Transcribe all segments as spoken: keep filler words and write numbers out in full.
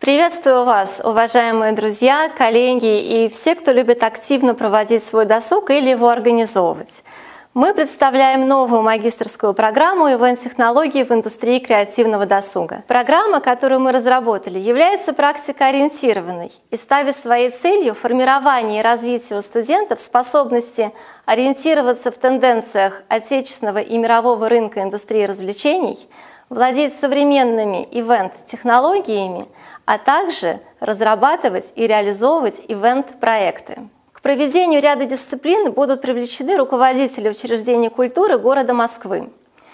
Приветствую вас, уважаемые друзья, коллеги и все, кто любит активно проводить свой досуг или его организовывать. Мы представляем новую магистерскую программу «Ивент-технологии в индустрии креативного досуга». Программа, которую мы разработали, является практикоориентированной и ставит своей целью формирование и развитие у студентов способности ориентироваться в тенденциях отечественного и мирового рынка индустрии развлечений, владеть современными ивент-технологиями, а также разрабатывать и реализовывать ивент-проекты. К проведению ряда дисциплин будут привлечены руководители учреждений культуры города Москвы.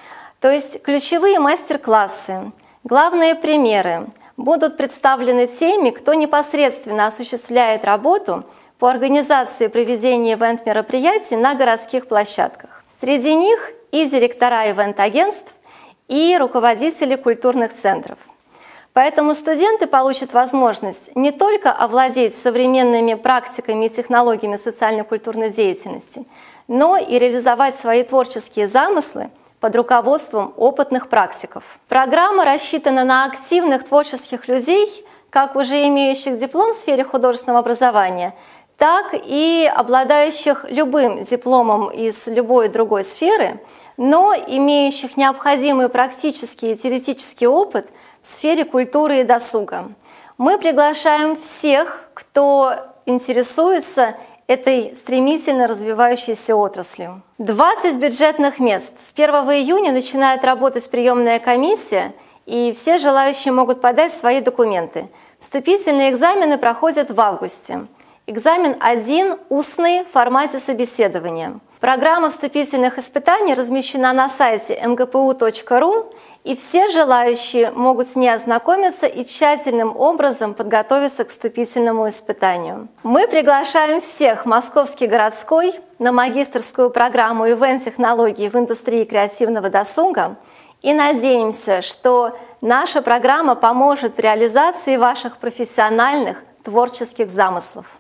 То есть ключевые мастер-классы, главные примеры будут представлены теми, кто непосредственно осуществляет работу по организации и проведению ивент-мероприятий на городских площадках. Среди них и директора ивент-агентств, и руководители культурных центров. Поэтому студенты получат возможность не только овладеть современными практиками и технологиями социально-культурной деятельности, но и реализовать свои творческие замыслы под руководством опытных практиков. Программа рассчитана на активных творческих людей, как уже имеющих диплом в сфере художественного образования, так и обладающих любым дипломом из любой другой сферы, но имеющих необходимый практический и теоретический опыт в сфере культуры и досуга. Мы приглашаем всех, кто интересуется этой стремительно развивающейся отраслью. двадцать бюджетных мест. С первого июня начинает работать приемная комиссия, и все желающие могут подать свои документы. Вступительные экзамены проходят в августе. Экзамен один – устный в формате собеседования. Программа вступительных испытаний размещена на сайте эм гэ пэ у точка ру, и все желающие могут с ней ознакомиться и тщательным образом подготовиться к вступительному испытанию. Мы приглашаем всех в Московский городской на магистерскую программу «Ивент-технологии в индустрии креативного досуга» и надеемся, что наша программа поможет в реализации ваших профессиональных творческих замыслов.